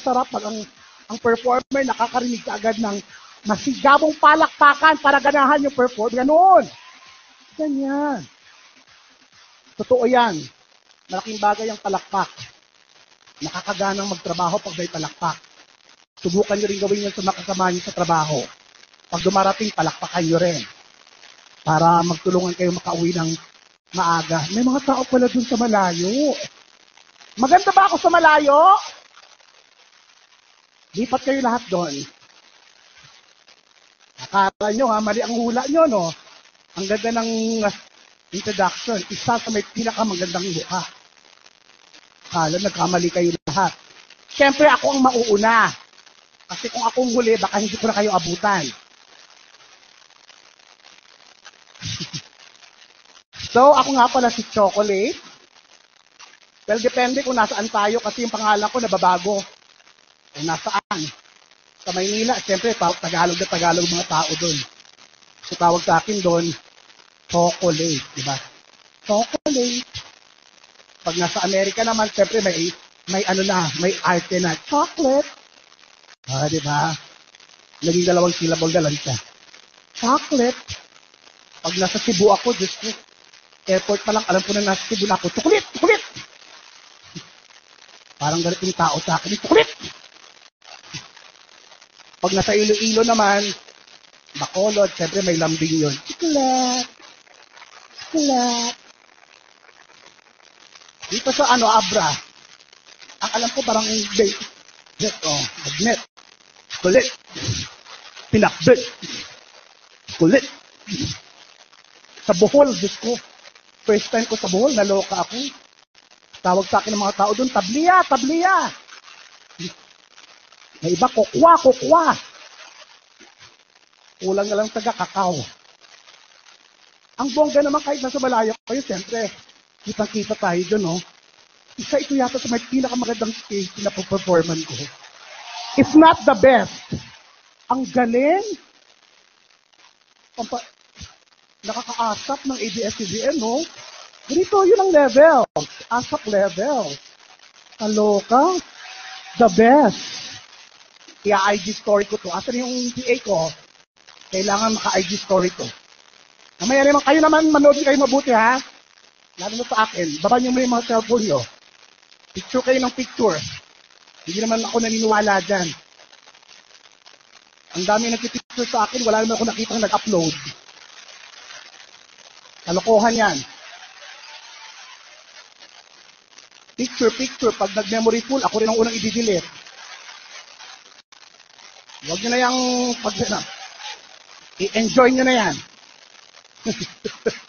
masarap pag ang performer nakakarinig ka agad ng masigabong palakpakan para ganahan yung perform. Ganoon. Ganyan. Totoo yan. Malaking bagay ang palakpak. Nakakaganang magtrabaho pag may palakpak. Subukan nyo rin gawin yan sa makasama nyo sa trabaho. Pag dumarating, palakpakan nyo rin. Para magtulungan kayo makauwi ng maaga. May mga tao pala dun sa malayo. Maganda ba ako sa malayo? Lipat kayo lahat doon. Akala nyo ha, mali ang hula nyo, no? Ang ganda ng introduction. Isa sa may pinakamagandang mukha. Akala, nagkamali kayo lahat. Siyempre, ako ang mauuna. Kasi kung akong huli, baka hindi ko na kayo abutan. So, ako nga pala si Chocolate. Well, depende kung nasaan tayo kasi yung pangalan ko nababago. Kung nasaan. Sa Maynila, siyempre, Tagalog na Tagalog mga tao doon. So, tawag sa akin doon, Chocolate, di ba? Chocolate. Pag nasa Amerika naman, siyempre, may arte na, chocolate. Di ba? Naging 2 syllable na lang siya. Chocolate. Pag nasa Cebu ako, just airport pa lang, alam ko na nasa Cebu na ako, chocolate! Parang ganit yung tao sa akin, chocolate! Pag nasa Iloilo naman, Bacolod, siyempre may lambing yun. Chocolate! Dito sa Abra, ang alam ko parang magnet. Kulit. Pinakbit. Kulit. Sa Bohol, Diyos ko. First time ko sa Bohol, naloka ako. Tawag sa akin ng mga tao doon, tabliya. May iba, kokwa. Kulang na lang taga-kakao. Ang bongga naman kahit nasa malayo kayo, siyempre, kitang-kita tayo doon, no? Isa ito yata sa may pinakamagandang stage na performance ko. If not the best. Ang galing. Nakakaasap ng ABS-CBN, no? Ganito yun ang level. Asap level. Kaloka. The best. Kaya IG story ko to. Asan yung PA ko? Kailangan maka-IG story ko. Mamaya naman, kayo naman, manood kayo mabuti, ha? Lalo na sa akin. Baba niyo mo yung mga cellphone nyo. Picture kayo ng picture. Hindi naman ako naniniwala dyan. Ang dami nagpipicture sa akin, wala naman ako nakitang nag-upload. Kalokohan yan. Picture. Pag nag-memory full, ako rin ang unang i-delete. Huwag nyo na yung i-enjoy nyo na yan.